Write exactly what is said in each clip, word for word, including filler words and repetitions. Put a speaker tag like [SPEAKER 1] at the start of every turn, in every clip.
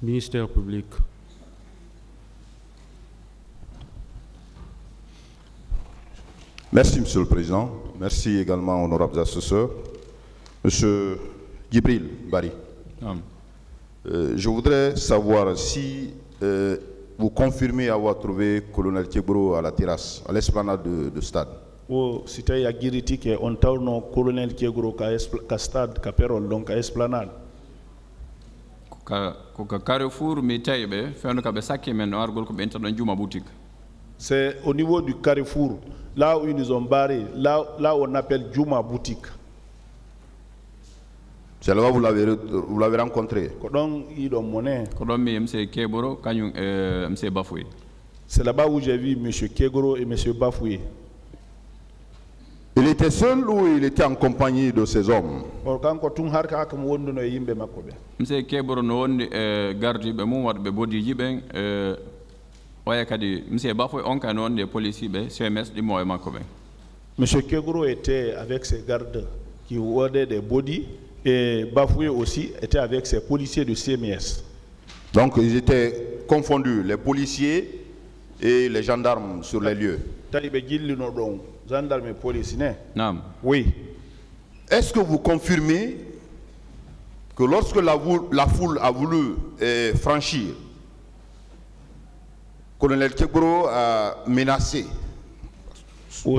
[SPEAKER 1] Ministère public.
[SPEAKER 2] Merci, Monsieur le Président. Merci également, honorables assesseurs. Monsieur Djibril Bari, euh, je voudrais savoir si euh, vous confirmez avoir trouvé le colonel Thiebro à la terrasse, à l'esplanade de, de stade.
[SPEAKER 3] O sitay agiriti ke on tawno colonel Thiegro ka ka stade ka perol donc ka esplanade
[SPEAKER 4] ka ko ka Carrefour mi taybe fendo ka be sakki men argol ko benta don juma boutique.
[SPEAKER 3] C'est au niveau du Carrefour, là où ils nous ont barré, là, là où on appelle Juma boutique.
[SPEAKER 2] C'est là où vous l'avez vous l'avez rencontré.
[SPEAKER 3] Kodon il ont monnaie.
[SPEAKER 4] Kodon mi monsieur Keboro kanyum euh monsieur Bafoué.
[SPEAKER 3] C'est là-bas où j'ai vu monsieur Kegoro et monsieur Bafoué.
[SPEAKER 2] Il était seul ou il était en compagnie de ses hommes?
[SPEAKER 4] Monsieur Keboro no wondi e gardibe mum wadbe bodiji ben e waya kadi monsieur Bafoué on kan wonde police be C M S di moy makko ben.
[SPEAKER 3] Monsieur Kegoro était avec ses gardes qui wadaient des body et Bafoué aussi était avec ses policiers de C M S.
[SPEAKER 2] Donc ils étaient confondus, les policiers et les gendarmes sur les lieux.
[SPEAKER 3] Gendarmes et policiers.
[SPEAKER 4] Non.
[SPEAKER 3] Oui.
[SPEAKER 2] Est-ce que vous confirmez que lorsque la, la foule a voulu eh, franchir, colonel Thiebro a menacé
[SPEAKER 3] pour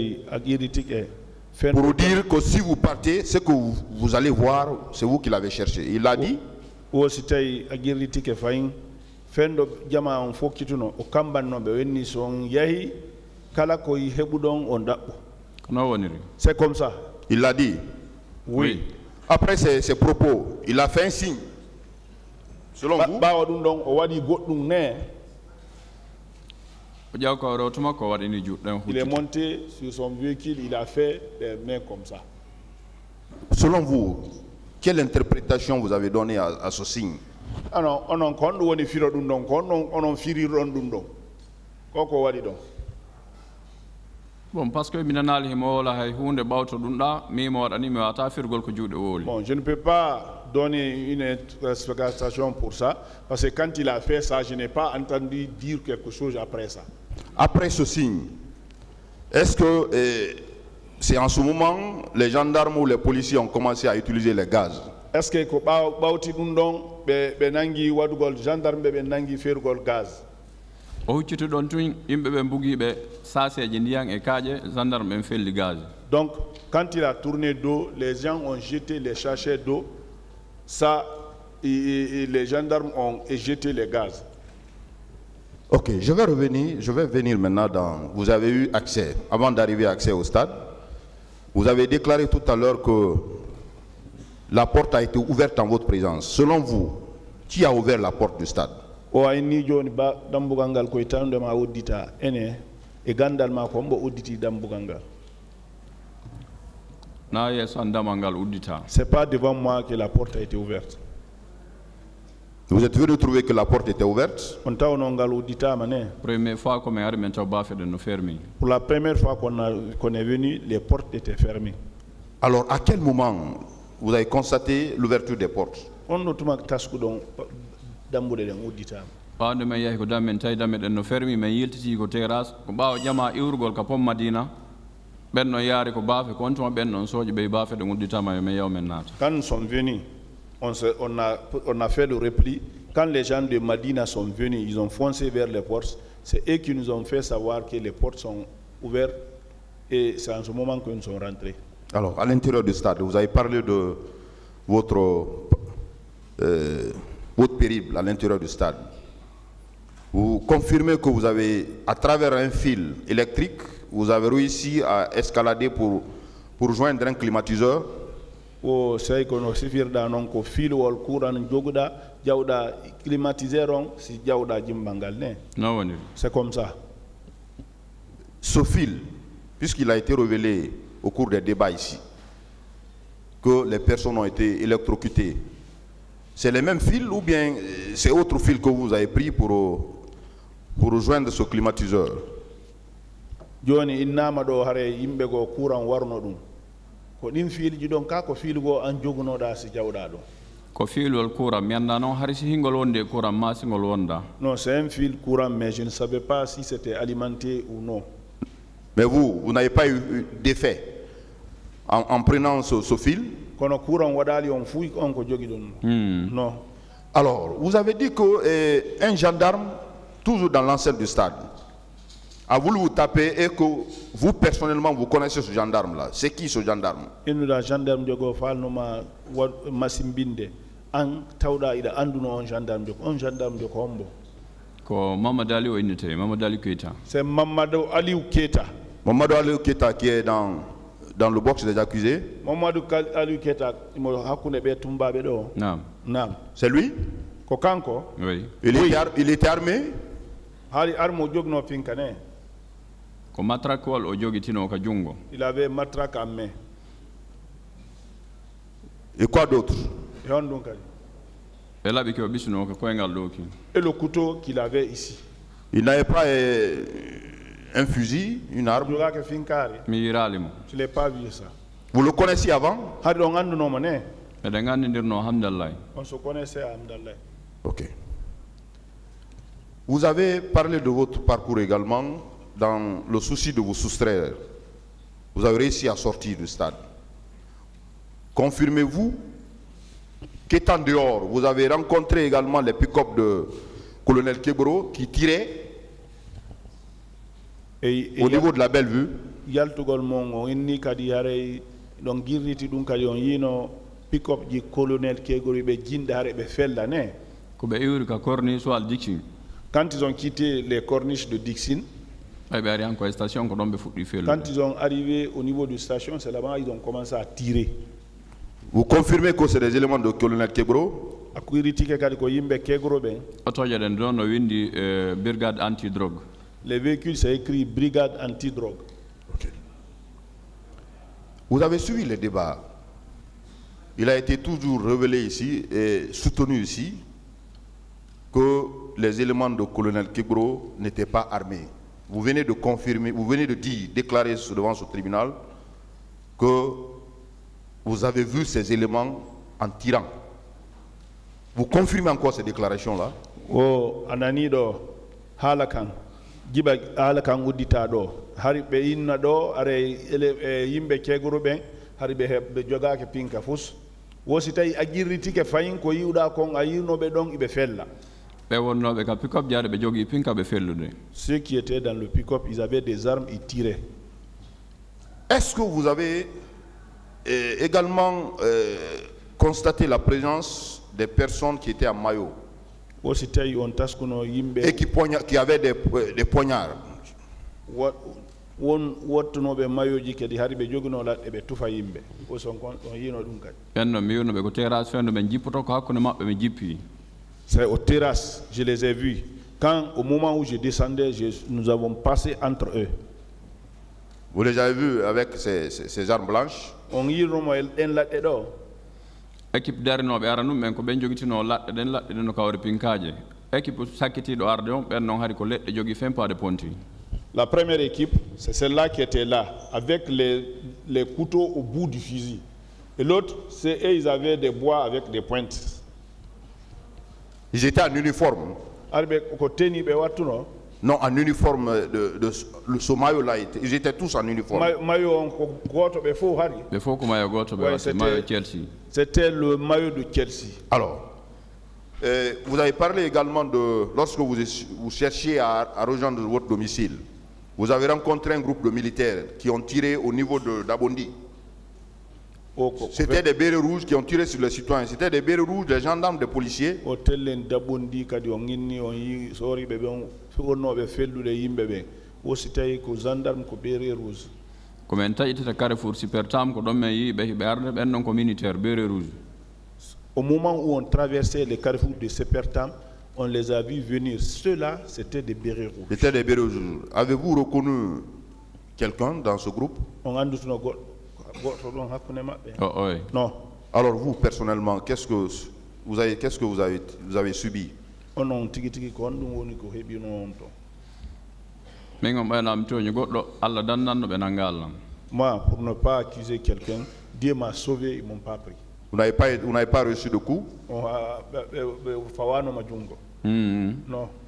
[SPEAKER 2] dire que si vous partez, ce que vous, vous allez voir, c'est vous qui l'avez cherché. Il a dit
[SPEAKER 3] c'est comme ça.
[SPEAKER 2] Il l'a dit.
[SPEAKER 3] Oui.
[SPEAKER 2] Après ces, ces propos, il a fait un signe. Selon vous,
[SPEAKER 3] il est monté sur son véhicule, il a fait des mains comme ça.
[SPEAKER 2] Selon vous, quelle interprétation vous avez donnée à, à ce signe?
[SPEAKER 4] Bon, parce que minanal himola hay hunde bawto dunda mi mo wadani mi wata firgol ko juude woli.
[SPEAKER 3] Bon, je ne peux pas donner une explication pour ça parce que quand il a fait ça, je n'ai pas entendu dire quelque chose après ça.
[SPEAKER 2] Après ce signe, est-ce que eh, c'est en ce moment les gendarmes ou les policiers ont commencé à utiliser les gaz?
[SPEAKER 3] Est-ce que ko bawti dum don be be nangi wadugol gendarme be nangi fergol gaz?
[SPEAKER 4] O huccito don tun yimbe be bugibe saseje ndiyan e kaaje gendarme en felli gaz.
[SPEAKER 3] Donc quand il a tourné d'eau, les gens ont jeté les sachets d'eau, ça et, et les gendarmes ont jeté les gaz.
[SPEAKER 2] Ok, je vais revenir, je vais venir maintenant dans. Vous avez eu accès, avant d'arriver à accès au stade, vous avez déclaré tout à l'heure que la porte a été ouverte en votre présence. Selon vous, qui a ouvert la porte du stade?
[SPEAKER 3] O ayni joni ba dambugangal ko tande ma uddita ene e gandal ma ko mbo udditi dambugangal.
[SPEAKER 4] Na yeso damangal uddita.
[SPEAKER 3] C'est pas devant moi que la porte a été ouverte.
[SPEAKER 2] Vous êtes venu trouver que la porte était ouverte?
[SPEAKER 3] On tawno ngal uddita mané.
[SPEAKER 4] Première fois qu'on est arrivé to bafe de nous fermer.
[SPEAKER 3] Pour la première fois qu'on a qu'on est venu, les portes étaient fermées.
[SPEAKER 2] Alors à quel moment vous avez constaté l'ouverture des portes?
[SPEAKER 3] On notuma tasku don dambude den uddita.
[SPEAKER 4] Pande me yahi ko damen tay damen den no fermi me yiltiti ko terrasse ko bawo jama iwrugol ka pom Madina benno yaari ko bafe ko on to benno soji be bafe de uddita ma me yaw men nata.
[SPEAKER 3] Quand nous sommes venus, on, se, on, a, on a fait le repli. Quand les gens de Madina sont venus, ils ont foncé vers les portes. C'est eux qui nous ont fait savoir que les portes sont ouvertes et c'est en ce moment que nous sommes rentrés.
[SPEAKER 2] Alors, à l'intérieur du stade, vous avez parlé de votre, euh, votre périple à l'intérieur du stade. Vous confirmez que vous avez, à travers un fil électrique, vous avez réussi à escalader pour, pour joindre un climatiseur.
[SPEAKER 3] O sai ko no sifirda non ko filwol courant joguda jawda climatiseur on si jawda jimbangal ne.
[SPEAKER 4] Non woni.
[SPEAKER 3] C'est comme ça.
[SPEAKER 2] Ce fil, puisqu'il a été révélé au cours des débats ici, que les personnes ont été électrocutées, c'est les mêmes fils ou bien c'est autre fil que vous avez pris pour, pour rejoindre ce climatiseur?
[SPEAKER 3] Joni innama do hare yimbe go courant warno dum. Ko dim filji don ka ko filgo an jogunoda si jawda do.
[SPEAKER 4] ko fiilol courant mi anda noon hari si hingol wonde courant masingol wonda.
[SPEAKER 3] Non, c'est un fil courant, mais je ne savais pas si c'était alimenté ou non.
[SPEAKER 2] Mais vous, vous n'avez pas eu d'effet en, en prenant ce, ce fil?
[SPEAKER 3] Kono courant wadali on fouille on ko jogi don. Non.
[SPEAKER 2] Alors, vous avez dit que eh, un gendarme, toujours dans l'enceinte du stade, a voulu vous taper et que vous personnellement vous connaissez ce gendarme-là. C'est qui ce gendarme?
[SPEAKER 3] Inu da gendarme jogo fal no ma masimbinde an tawda ida anduno on gendarme jogo on gendarme jogo hombo.
[SPEAKER 4] Ko Mamadou Ali o inite Mamadou Ali Keita.
[SPEAKER 3] C'est Mamadou Ali Keita.
[SPEAKER 2] Mamadou Ali Keita qui est dans dans le box des accusés.
[SPEAKER 3] Mamadou Ali Keita mo hakune be tumba be do.
[SPEAKER 4] Naam.
[SPEAKER 3] Naam.
[SPEAKER 2] C'est lui?
[SPEAKER 3] Ko kanko?
[SPEAKER 4] Oui.
[SPEAKER 2] Il
[SPEAKER 3] oui.
[SPEAKER 2] était ar il était armé?
[SPEAKER 3] Hali armo jogno finkane.
[SPEAKER 4] Ko matraque wal o jogitino ka jungo.
[SPEAKER 3] Il avait matraque à main.
[SPEAKER 2] Et quoi d'autre?
[SPEAKER 3] Et on donc
[SPEAKER 4] Et là biko bisino ka koyngal doki.
[SPEAKER 3] Et le couteau qu'il avait ici.
[SPEAKER 2] Il n'avait pas euh, un fusil, une arme?
[SPEAKER 4] Mi yiralimo.
[SPEAKER 3] Je l'ai pas vu ça.
[SPEAKER 2] Vous le connaissiez avant?
[SPEAKER 3] Hadi on andu no mané.
[SPEAKER 4] E de gandirno hamdallah.
[SPEAKER 3] On se connaissait à Hamdallah.
[SPEAKER 2] OK. Vous avez parlé de votre parcours également dans le souci de vous soustraire. Vous avez réussi à sortir du stade. Confirmez-vous qu'étant dehors, vous avez rencontré également les pick-up de colonel Kebro qui tiraient et, et au niveau de la Bellevue?
[SPEAKER 3] Yaltugol mongo inni kadi hare don girriti dum kadi on yino pick-up ji colonel Kebro be jinda hare be fella ne.
[SPEAKER 4] Ko be iwri ka corniche so al Dixin.
[SPEAKER 3] Quand ils ont quitté les corniches de Dixin,
[SPEAKER 4] quand
[SPEAKER 3] ils ont arrivé au niveau de station, c'est là-bas ils ont commencé à tirer.
[SPEAKER 2] Vous confirmez que c'est des éléments de colonel Kebro?
[SPEAKER 4] Brigade anti-drogue.
[SPEAKER 3] Les véhicules, c'est écrit brigade anti-drogue.
[SPEAKER 2] Okay. Vous avez suivi le débat. Il a été toujours révélé ici et soutenu ici que les éléments de colonel Kebro n'étaient pas armés. Vous venez de confirmer, vous venez de dire, déclarer devant ce tribunal que vous avez vu ces éléments en tirant. Vous confirmez encore ces déclarations-là?
[SPEAKER 3] Oh, ananido halakan giba halakan udita do hari be inna do are ele yimbe Kebro ben hari be be joga ke pinka fus wosi tay agirriti ke fayin ko yiwda kon ayino be don ibe fella. Ceux qui étaient dans le pick-up, ils avaient des armes, ils tiraient.
[SPEAKER 2] Est-ce que vous avez euh, également euh, constaté la présence des personnes qui étaient en maillot et qui, poigna qui avaient des, euh, des poignards?
[SPEAKER 3] C'est aux terrasses, je les ai vus. Quand au moment où je descendais, je, nous avons passé entre eux.
[SPEAKER 2] Vous les avez vus avec ces, ces, ces armes blanches?
[SPEAKER 3] On y remet en la tête.
[SPEAKER 4] Équipe darinoɓe aranu men ko ɓen jogitino laɗɗe ɗen laɗɗe ɗen no kawri pinkaje équipe sakkitiɗo arde on ɓen noon hari ko leɗɗe jogui fempade ponti.
[SPEAKER 3] La première équipe, c'est celle-là qui était là, avec les, les couteaux au bout du fusil. Et l'autre, c'est eux, ils avaient des bois avec des pointes.
[SPEAKER 2] Ils étaient en uniforme? Non, en uniforme de, de, de ce maillot-là. Ils étaient tous en uniforme.
[SPEAKER 3] C'était le maillot de Chelsea.
[SPEAKER 2] Alors, euh, vous avez parlé également de, lorsque vous, vous cherchiez à, à rejoindre votre domicile, vous avez rencontré un groupe de militaires qui ont tiré au niveau de d'Abondi. C'était des bérets rouges qui ont tiré sur les citoyens. C'était des bérets rouges, des gendarmes, des policiers.
[SPEAKER 3] Au moment où on traversait les carrefours de Sepertam, on les a vus venir. Ceux-là, c'était des bérets rouges.
[SPEAKER 2] C'était des bérets rouges. Avez-vous reconnu quelqu'un dans ce groupe?
[SPEAKER 3] Oh,
[SPEAKER 4] oui.
[SPEAKER 3] Non.
[SPEAKER 2] Alors vous, personnellement, qu'est-ce que vous avez, qu'est-ce que vous avez, vous avez subi?
[SPEAKER 3] Moi, pour ne pas accuser quelqu'un, Dieu m'a sauvé, ils ne m'ont pas pris.
[SPEAKER 2] Vous n'avez pas, vous n'avez pas reçu de coup?
[SPEAKER 3] On a- be- be- be- fawano majungo.
[SPEAKER 4] Mm.
[SPEAKER 3] Non.